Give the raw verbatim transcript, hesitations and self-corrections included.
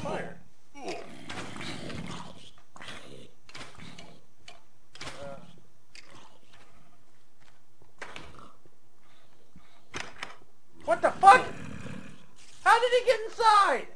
fire. Uh, what the fuck? How did he get inside?